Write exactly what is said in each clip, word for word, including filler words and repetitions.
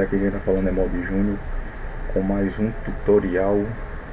aqui quem está falando é Molde Júnior, com mais um tutorial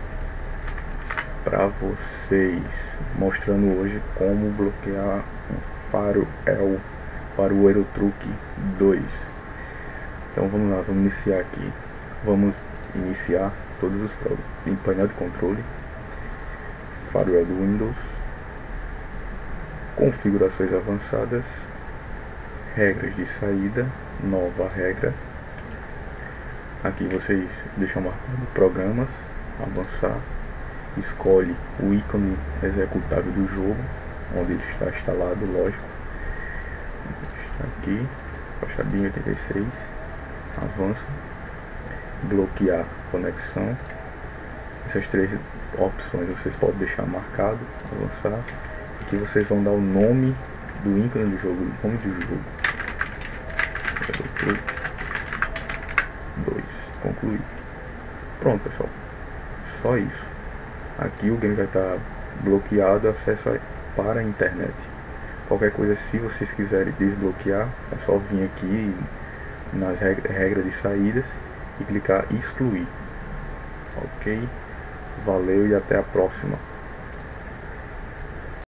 para vocês, mostrando hoje como bloquear um Faro El para o Euro Truck dois. Então vamos lá, vamos iniciar aqui. Vamos iniciar todos os programas em painel de controle, Firewall do Windows, configurações avançadas, regras de saída, nova regra. Aqui vocês deixam marcado programas, avançar, escolhe o ícone executável do jogo, onde ele está instalado, lógico. Está aqui, fachadinha oitenta e seis, avança, bloquear conexão. Essas três opções vocês podem deixar marcado, avançar. Aqui vocês vão dar o nome do ícone do jogo, o nome do jogo. dois, concluir. Pronto, pessoal, só isso. Aqui o game vai estar bloqueado, acesso para a internet. Qualquer coisa, se vocês quiserem desbloquear, é só vir aqui nas regras de saídas e clicar excluir. Ok? Valeu e até a próxima.